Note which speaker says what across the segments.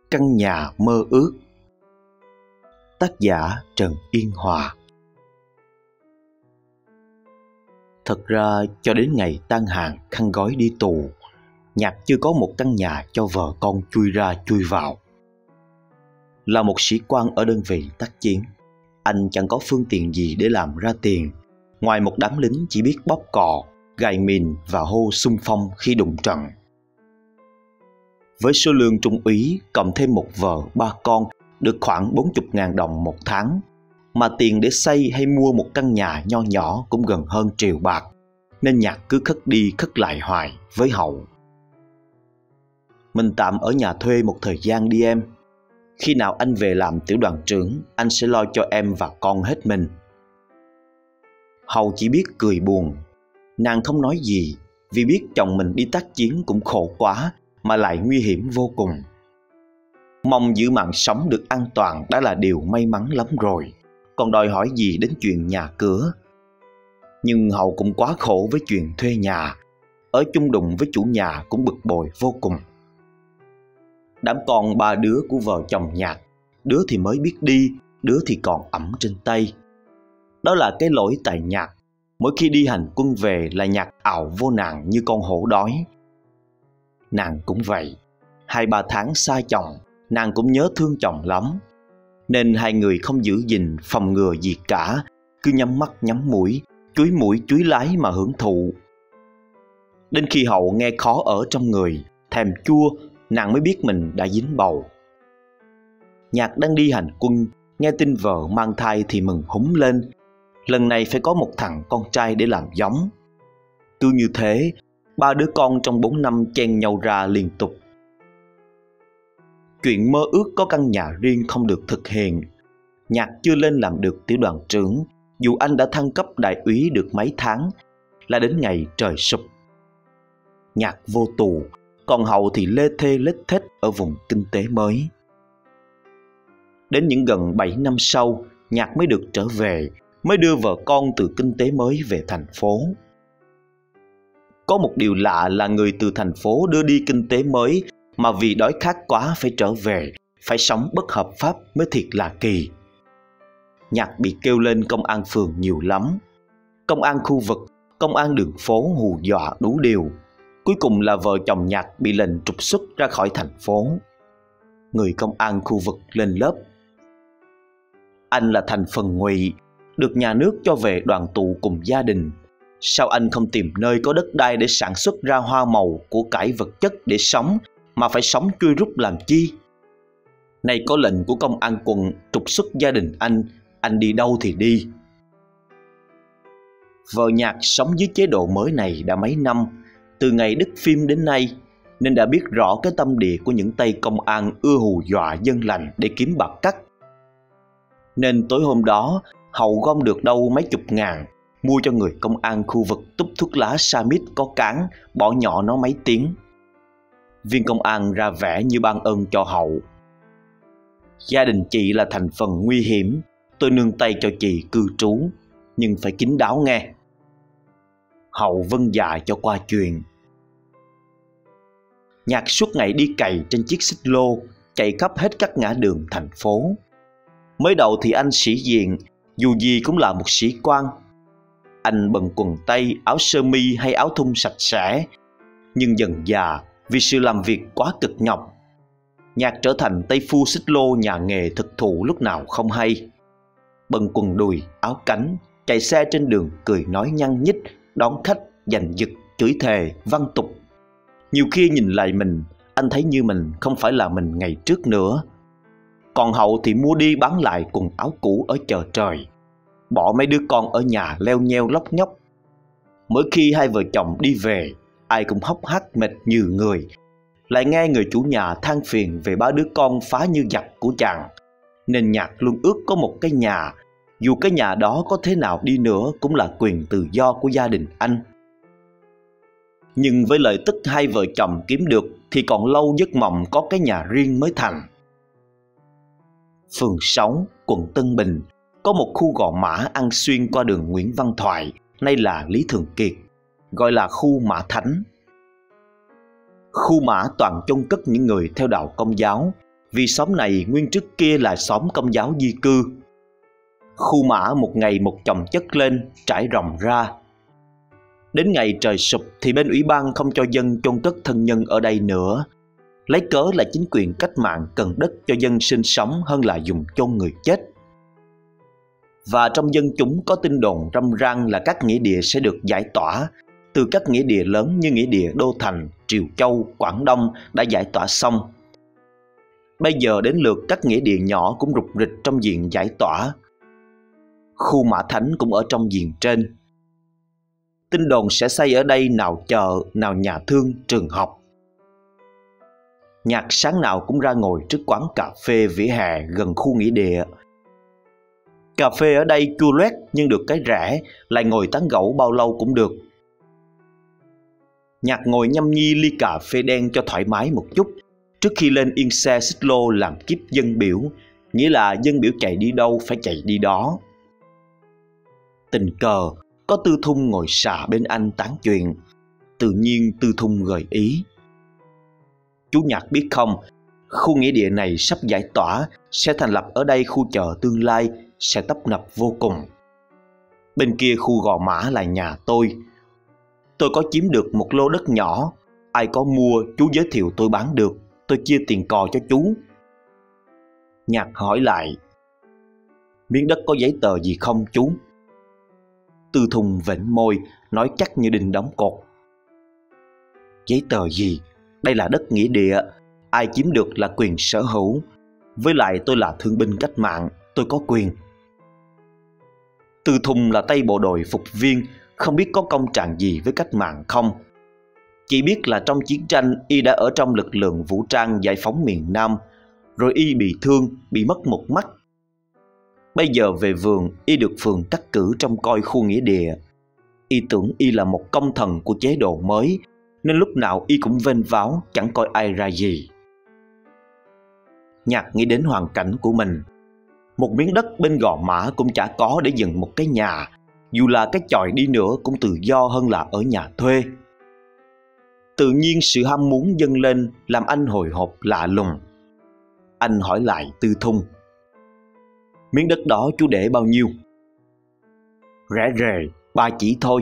Speaker 1: Căn nhà mơ ước. Tác giả Trần Yên Hòa. Thật ra cho đến ngày tan hàng khăn gói đi tù, Nhạc chưa có một căn nhà cho vợ con chui ra chui vào. Là một sĩ quan ở đơn vị tác chiến, anh chẳng có phương tiện gì để làm ra tiền, ngoài một đám lính chỉ biết bóp cò, gài mìn và hô xung phong khi đụng trận. Với số lương trung úy cộng thêm một vợ ba con được khoảng 40.000 đồng một tháng, mà tiền để xây hay mua một căn nhà nho nhỏ cũng gần hơn 1 triệu bạc, nên Nhạc cứ khất đi khất lại hoài với Hậu. Mình tạm ở nhà thuê một thời gian đi em. Khi nào anh về làm tiểu đoàn trưởng, anh sẽ lo cho em và con hết mình. Hậu chỉ biết cười buồn. Nàng không nói gì vì biết chồng mình đi tác chiến cũng khổ quá mà lại nguy hiểm vô cùng. Mong giữ mạng sống được an toàn đã là điều may mắn lắm rồi, còn đòi hỏi gì đến chuyện nhà cửa. Nhưng Hậu cũng quá khổ với chuyện thuê nhà, ở chung đụng với chủ nhà cũng bực bội vô cùng. Đám con 3 đứa của vợ chồng Nhạc, đứa thì mới biết đi, đứa thì còn ẵm trên tay. Đó là cái lỗi tại Nhạc. Mỗi khi đi hành quân về là Nhạc ào vô nàng như con hổ đói. Nàng cũng vậy, 2-3 tháng xa chồng, nàng cũng nhớ thương chồng lắm, nên hai người không giữ gìn phòng ngừa gì cả, cứ nhắm mắt nhắm mũi chúi lái mà hưởng thụ. Đến khi Hậu nghe khó ở trong người, thèm chua, nàng mới biết mình đã dính bầu. Nhạc đang đi hành quân, nghe tin vợ mang thai thì mừng húm lên. Lần này phải có một thằng con trai để làm giống. Cứ như thế, 3 đứa con trong 4 năm chen nhau ra liên tục. Chuyện mơ ước có căn nhà riêng không được thực hiện. Nhạc chưa lên làm được tiểu đoàn trưởng, dù anh đã thăng cấp đại úy được mấy tháng, là đến ngày trời sụp. Nhạc vô tù, còn Hậu thì lê thê lết thết ở vùng kinh tế mới. Đến những gần 7 năm sau, Nhạc mới được trở về, mới đưa vợ con từ kinh tế mới về thành phố. Có một điều lạ là người từ thành phố đưa đi kinh tế mới mà vì đói khát quá phải trở về, phải sống bất hợp pháp mới thiệt là kỳ. Nhạc bị kêu lên công an phường nhiều lắm. Công an khu vực, công an đường phố hù dọa đủ điều. Cuối cùng là vợ chồng Nhạc bị lệnh trục xuất ra khỏi thành phố. Người công an khu vực lên lớp: anh là thành phần ngụy, được nhà nước cho về đoàn tụ cùng gia đình. Sao anh không tìm nơi có đất đai để sản xuất ra hoa màu của cải vật chất để sống, mà phải sống chui rút làm chi? Nay có lệnh của công an quận trục xuất gia đình anh đi đâu thì đi. Vợ Nhạc sống dưới chế độ mới này đã mấy năm, từ ngày đứt phim đến nay, nên đã biết rõ cái tâm địa của những tay công an ưa hù dọa dân lành để kiếm bạc cắt. Nên tối hôm đó, Hậu gom được đâu mấy chục ngàn, mua cho người công an khu vực túp thuốc lá sa mít có cán, bỏ nhỏ nó mấy tiếng. Viên công an ra vẻ như ban ơn cho Hậu: gia đình chị là thành phần nguy hiểm, tôi nương tay cho chị cư trú, nhưng phải kín đáo nghe. Hậu vâng dạ cho qua chuyện. Nhạc suốt ngày đi cày trên chiếc xích lô, chạy khắp hết các ngã đường thành phố. Mới đầu thì anh sĩ diện, dù gì cũng là một sĩ quan. Anh bận quần tây, áo sơ mi hay áo thun sạch sẽ. Nhưng dần dà, vì sự làm việc quá cực nhọc, Nhạc trở thành tay phu xích lô nhà nghề thực thụ lúc nào không hay. Bận quần đùi, áo cánh, chạy xe trên đường cười nói nhăng nhít, đón khách, giành giật, chửi thề, văn tục. Nhiều khi nhìn lại mình, anh thấy như mình không phải là mình ngày trước nữa. Còn Hậu thì mua đi bán lại quần áo cũ ở chợ trời, bỏ mấy đứa con ở nhà leo nheo lóc nhóc. Mỗi khi hai vợ chồng đi về, ai cũng hốc hác mệt như người. Lại nghe người chủ nhà than phiền về 3 đứa con phá như giặc của chàng, nên Nhạc luôn ước có một cái nhà, dù cái nhà đó có thế nào đi nữa cũng là quyền tự do của gia đình anh. Nhưng với lợi tức hai vợ chồng kiếm được thì còn lâu giấc mộng có cái nhà riêng mới thành. Phường 6, quận Tân Bình, có một khu gò mã ăn xuyên qua đường Nguyễn Văn Thoại, nay là Lý Thường Kiệt, gọi là khu Mã Thánh. Khu Mã toàn chôn cất những người theo đạo Công giáo, vì xóm này nguyên trước kia là xóm Công giáo di cư. Khu mả một ngày một chồng chất lên, trải rộng ra. Đến ngày trời sụp thì bên ủy ban không cho dân chôn cất thân nhân ở đây nữa, lấy cớ là chính quyền cách mạng cần đất cho dân sinh sống hơn là dùng chôn người chết. Và trong dân chúng có tin đồn râm ran là các nghĩa địa sẽ được giải tỏa, từ các nghĩa địa lớn như nghĩa địa Đô Thành, Triều Châu, Quảng Đông đã giải tỏa xong. Bây giờ đến lượt các nghĩa địa nhỏ cũng rục rịch trong diện giải tỏa. Khu Mã Thánh cũng ở trong diện trên. Tin đồn sẽ xây ở đây nào chợ, nào nhà thương, trường học. Nhạc sáng nào cũng ra ngồi trước quán cà phê vỉa hè gần khu nghĩa địa. Cà phê ở đây chua loét nhưng được cái rẻ, lại ngồi tán gẫu bao lâu cũng được. Nhạc ngồi nhâm nhi ly cà phê đen cho thoải mái một chút trước khi lên yên xe xích lô làm kiếp dân biểu, nghĩa là dân biểu chạy đi đâu phải chạy đi đó. Tình cờ có Tư Thung ngồi xà bên anh tán chuyện. Tự nhiên Tư Thung gợi ý: "Chú Nhạc biết không, khu nghĩa địa này sắp giải tỏa, sẽ thành lập ở đây khu chợ tương lai, sẽ tấp nập vô cùng. Bên kia khu Gò Mã là nhà tôi có chiếm được một lô đất nhỏ, ai có mua chú giới thiệu tôi bán được, tôi chia tiền cò cho chú." Nhạc hỏi lại: "Miếng đất có giấy tờ gì không chú?" Tư Thung vểnh môi, nói chắc như đinh đóng cột: "Giấy tờ gì? Đây là đất nghĩa địa, ai chiếm được là quyền sở hữu. Với lại tôi là thương binh cách mạng, tôi có quyền." Tư Thung là tay bộ đội phục viên, không biết có công trạng gì với cách mạng không. Chỉ biết là trong chiến tranh y đã ở trong lực lượng vũ trang giải phóng miền Nam, rồi y bị thương, bị mất một mắt. Bây giờ về vườn, y được phường cắt cử trông coi khu nghĩa địa. Y tưởng y là một công thần của chế độ mới, nên lúc nào y cũng vênh váo, chẳng coi ai ra gì. Nhạc nghĩ đến hoàn cảnh của mình. Một miếng đất bên Gò Mã cũng chả có để dựng một cái nhà, dù là cái chòi đi nữa cũng tự do hơn là ở nhà thuê. Tự nhiên sự ham muốn dâng lên làm anh hồi hộp lạ lùng. Anh hỏi lại Tư Thung: "Miếng đất đó chú để bao nhiêu?" "Rẻ rề, 3 chỉ thôi."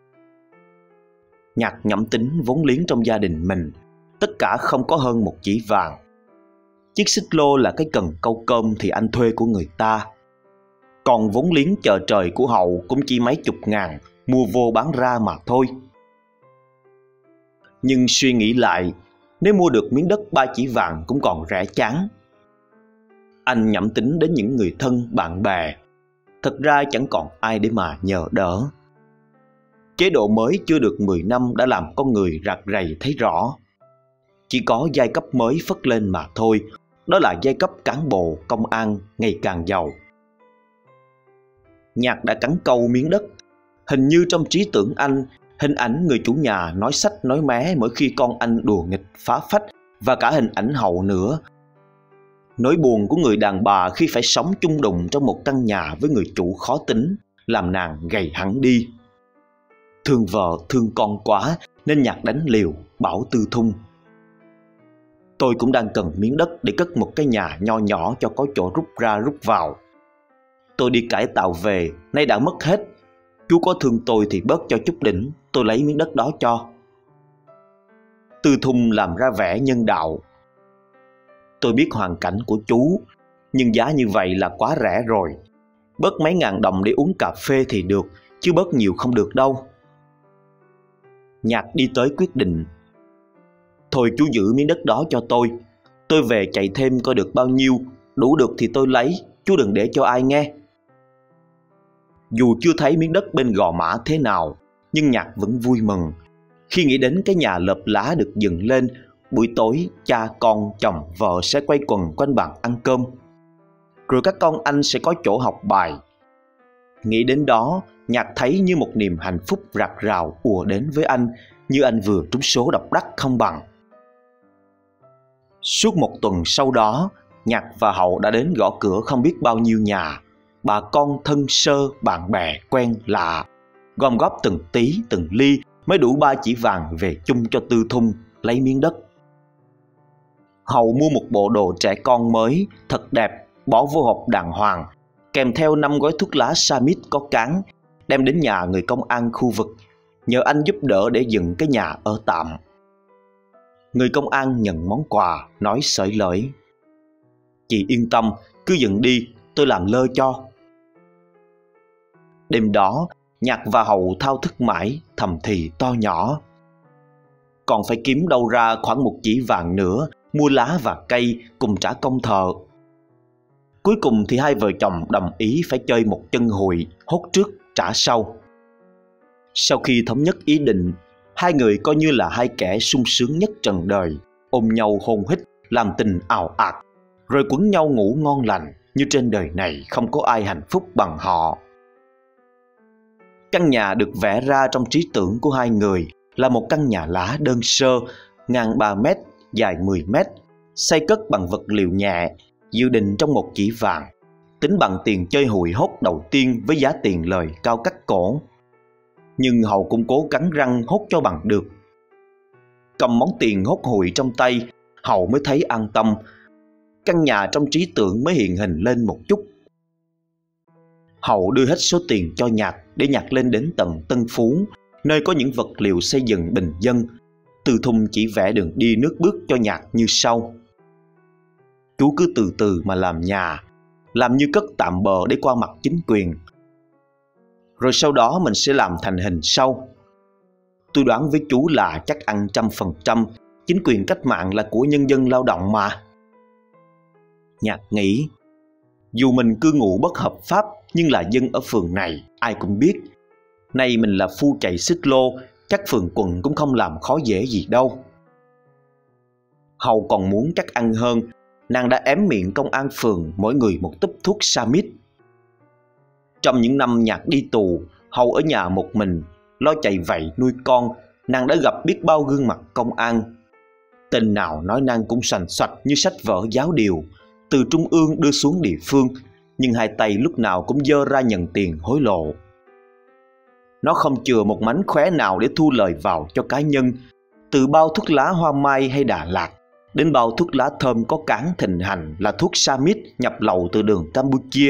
Speaker 1: Nhạc ngẫm tính vốn liếng trong gia đình mình, tất cả không có hơn 1 chỉ vàng. Chiếc xích lô là cái cần câu cơm thì anh thuê của người ta. Còn vốn liếng chờ trời của Hậu cũng chỉ mấy chục ngàn, mua vô bán ra mà thôi. Nhưng suy nghĩ lại, nếu mua được miếng đất 3 chỉ vàng cũng còn rẻ chán. Anh nhẩm tính đến những người thân, bạn bè. Thật ra chẳng còn ai để mà nhờ đỡ. Chế độ mới chưa được 10 năm đã làm con người rạc rầy thấy rõ. Chỉ có giai cấp mới phất lên mà thôi, đó là giai cấp cán bộ, công an ngày càng giàu. Nhạc đã cắn câu miếng đất. Hình như trong trí tưởng anh, hình ảnh người chủ nhà nói sách nói mé mỗi khi con anh đùa nghịch phá phách, và cả hình ảnh Hậu nữa. Nỗi buồn của người đàn bà khi phải sống chung đùng trong một căn nhà với người chủ khó tính, làm nàng gầy hẳn đi. Thương vợ, thương con quá nên Nhạc đánh liều, bảo Tư Thung: "Tôi cũng đang cần miếng đất để cất một cái nhà nho nhỏ cho có chỗ rút ra rút vào. Tôi đi cải tạo về, nay đã mất hết. Chú có thương tôi thì bớt cho chút đỉnh, tôi lấy miếng đất đó cho." Tư Thung làm ra vẻ nhân đạo: "Tôi biết hoàn cảnh của chú, nhưng giá như vậy là quá rẻ rồi. Bớt mấy ngàn đồng để uống cà phê thì được, chứ bớt nhiều không được đâu." Nhạc đi tới quyết định: "Thôi chú giữ miếng đất đó cho tôi về chạy thêm coi được bao nhiêu, đủ được thì tôi lấy, chú đừng để cho ai nghe." Dù chưa thấy miếng đất bên Gò Mã thế nào, nhưng Nhạc vẫn vui mừng khi nghĩ đến cái nhà lợp lá được dựng lên. Buổi tối cha con chồng vợ sẽ quay quần quanh bàn ăn cơm, rồi các con anh sẽ có chỗ học bài. Nghĩ đến đó, Nhạc thấy như một niềm hạnh phúc rạc rào ùa đến với anh, như anh vừa trúng số độc đắc không bằng. Suốt một tuần sau đó, Nhạc và Hậu đã đến gõ cửa không biết bao nhiêu nhà, bà con thân sơ, bạn bè quen lạ, gom góp từng tí từng ly mới đủ 3 chỉ vàng về chung cho Tư Thung lấy miếng đất. Hậu mua một bộ đồ trẻ con mới, thật đẹp, bỏ vô hộp đàng hoàng, kèm theo 5 gói thuốc lá Samit có cán, đem đến nhà người công an khu vực, nhờ anh giúp đỡ để dựng cái nhà ở tạm. Người công an nhận món quà, nói xởi lởi: "Chị yên tâm, cứ dựng đi, tôi làm lơ cho." Đêm đó, Nhạc và Hậu thao thức mãi, thầm thì to nhỏ: "Còn phải kiếm đâu ra khoảng 1 chỉ vàng nữa, mua lá và cây cùng trả công thợ." Cuối cùng thì hai vợ chồng đồng ý phải chơi một chân hùi, hốt trước trả sau. Sau khi thống nhất ý định, hai người coi như là hai kẻ sung sướng nhất trần đời, ôm nhau hôn hít, làm tình ào ạt, rồi quấn nhau ngủ ngon lành, như trên đời này không có ai hạnh phúc bằng họ. Căn nhà được vẽ ra trong trí tưởng của hai người là một căn nhà lá đơn sơ, ngang 3 mét, dài 10 mét, xây cất bằng vật liệu nhẹ, dự định trong 1 chỉ vàng, tính bằng tiền chơi hụi hốt đầu tiên với giá tiền lời cao cắt cổ. Nhưng Hậu cũng cố cắn răng hốt cho bằng được. Cầm món tiền hốt hụi trong tay, Hậu mới thấy an tâm. Căn nhà trong trí tưởng mới hiện hình lên một chút. Hậu đưa hết số tiền cho Nhạc để Nhạc lên đến tận Tân Phú, nơi có những vật liệu xây dựng bình dân. Từ thùng chỉ vẽ đường đi nước bước cho Nhạc như sau: "Chú cứ từ từ mà làm nhà, làm như cất tạm bợ để qua mặt chính quyền. Rồi sau đó mình sẽ làm thành hình sau. Tôi đoán với chú là chắc ăn 100%, chính quyền cách mạng là của nhân dân lao động mà." Nhạc nghĩ, dù mình cư ngụ bất hợp pháp nhưng là dân ở phường này, ai cũng biết. Nay mình là phu chạy xích lô, chắc phường quận cũng không làm khó dễ gì đâu. Hậu còn muốn chắc ăn hơn, nàng đã ém miệng công an phường mỗi người một túp thuốc Samit. Trong những năm Nhạc đi tù, Hậu ở nhà một mình, lo chạy vạy nuôi con, nàng đã gặp biết bao gương mặt công an. Tên nào nói năng cũng sành soạch như sách vở giáo điều, từ trung ương đưa xuống địa phương, nhưng hai tay lúc nào cũng giơ ra nhận tiền hối lộ. Nó không chừa một mánh khóe nào để thu lời vào cho cá nhân, từ bao thuốc lá Hoa Mai hay Đà Lạt, đến bao thuốc lá thơm có cán thịnh hành là thuốc Samit nhập lậu từ đường Campuchia.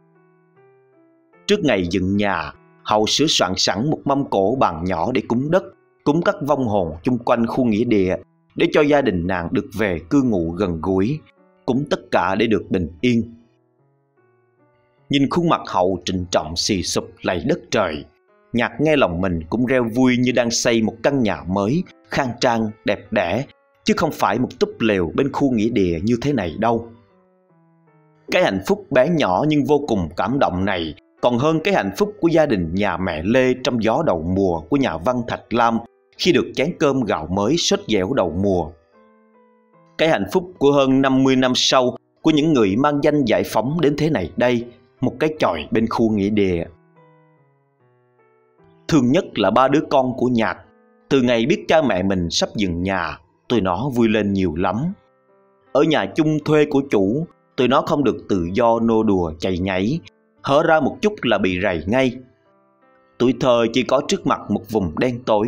Speaker 1: Trước ngày dựng nhà, Hậu sửa soạn sẵn một mâm cỗ bàn nhỏ để cúng đất, cúng các vong hồn chung quanh khu nghĩa địa, để cho gia đình nàng được về cư ngụ gần gũi, cúng tất cả để được bình yên. Nhìn khuôn mặt Hậu trịnh trọng xì xụp lạy đất trời, Nhạc nghe lòng mình cũng reo vui như đang xây một căn nhà mới, khang trang, đẹp đẽ, chứ không phải một túp lều bên khu nghĩa địa như thế này đâu. Cái hạnh phúc bé nhỏ nhưng vô cùng cảm động này còn hơn cái hạnh phúc của gia đình nhà mẹ Lê trong gió đầu mùa của nhà văn Thạch Lam khi được chén cơm gạo mới xết dẻo đầu mùa. Cái hạnh phúc của hơn 50 năm sau của những người mang danh giải phóng đến thế này đây, một cái chòi bên khu nghĩa địa. Thương nhất là 3 đứa con của Nhạc. Từ ngày biết cha mẹ mình sắp dựng nhà, tụi nó vui lên nhiều lắm. Ở nhà chung thuê của chủ, tụi nó không được tự do nô đùa chạy nhảy, hở ra một chút là bị rầy ngay. Tuổi thơ chỉ có trước mặt một vùng đen tối.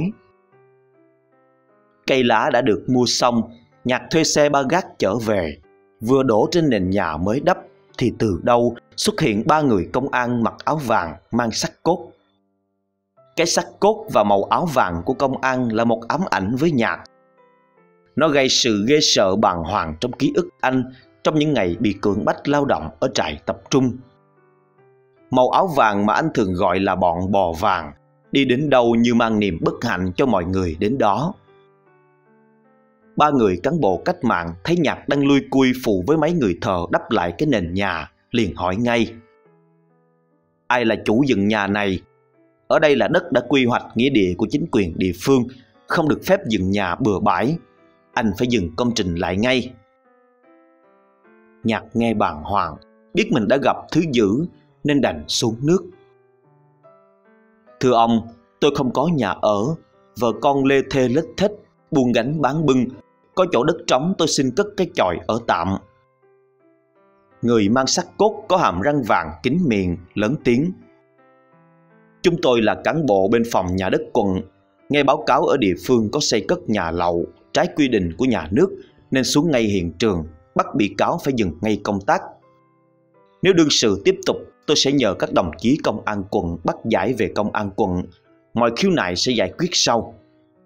Speaker 1: Cây lá đã được mua xong, Nhạc thuê xe ba gác trở về. Vừa đổ trên nền nhà mới đắp thì từ đâu xuất hiện 3 người công an mặc áo vàng mang sắt cốt. Cái sắt cốt và màu áo vàng của công an là một ám ảnh với Nhạc. Nó gây sự ghê sợ bàng hoàng trong ký ức anh trong những ngày bị cưỡng bách lao động ở trại tập trung. Màu áo vàng mà anh thường gọi là bọn bò vàng, đi đến đâu như mang niềm bất hạnh cho mọi người đến đó. 3 người cán bộ cách mạng thấy Nhạc đang lui cui phụ với mấy người thợ đắp lại cái nền nhà, liền hỏi ngay: "Ai là chủ dựng nhà này? Ở đây là đất đã quy hoạch nghĩa địa của chính quyền địa phương, không được phép dựng nhà bừa bãi. Anh phải dừng công trình lại ngay." Nhạc nghe bàng hoàng, biết mình đã gặp thứ dữ nên đành xuống nước. "Thưa ông, tôi không có nhà ở, vợ con lê thê lết thết, buôn gánh bán bưng, có chỗ đất trống tôi xin cất cái chòi ở tạm." Người mang sắt cốt có hàm răng vàng kín miệng lớn tiếng: "Chúng tôi là cán bộ bên phòng nhà đất quận, nghe báo cáo ở địa phương có xây cất nhà lậu trái quy định của nhà nước nên xuống ngay hiện trường, bắt bị cáo phải dừng ngay công tác. Nếu đương sự tiếp tục, tôi sẽ nhờ các đồng chí công an quận bắt giải về công an quận. Mọi khiếu nại sẽ giải quyết sau.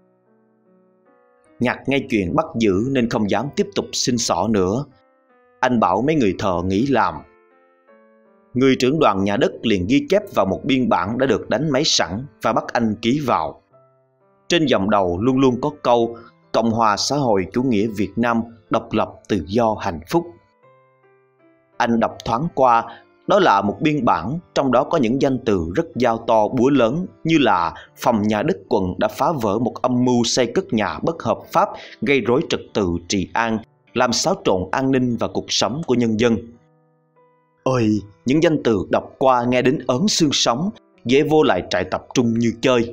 Speaker 1: Nhạc nghe chuyện bắt giữ nên không dám tiếp tục xin xỏ nữa. Anh bảo mấy người thợ nghỉ làm. Người trưởng đoàn nhà đất liền ghi chép vào một biên bản đã được đánh máy sẵn và bắt anh ký vào. Trên dòng đầu luôn luôn có câu Cộng hòa xã hội chủ nghĩa Việt Nam, độc lập, tự do, hạnh phúc. Anh đọc thoáng qua, đó là một biên bản, trong đó có những danh từ rất dao to búa lớn như là phòng nhà đất quận đã phá vỡ một âm mưu xây cất nhà bất hợp pháp, gây rối trật tự trị an, làm xáo trộn an ninh và cuộc sống của nhân dân. Ôi, những danh từ đọc qua nghe đến ớn xương sống, dễ vô lại trại tập trung như chơi.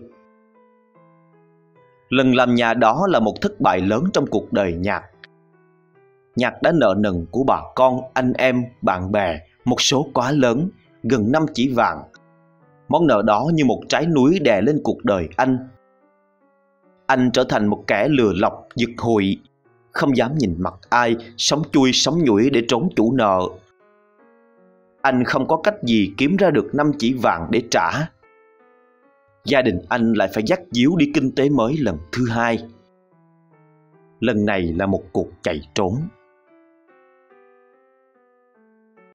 Speaker 1: Lần làm nhà đó là một thất bại lớn trong cuộc đời Nhạc. Nhạc đã nợ nần của bà con, anh em, bạn bè một số quá lớn, gần 5 chỉ vàng. Món nợ đó như một trái núi đè lên cuộc đời anh. Anh trở thành một kẻ lừa lọc, giật hụi, không dám nhìn mặt ai, sống chui sống nhủi để trốn chủ nợ. Anh không có cách gì kiếm ra được 5 chỉ vàng để trả. Gia đình anh lại phải dắt díu đi kinh tế mới lần thứ hai. Lần này là một cuộc chạy trốn.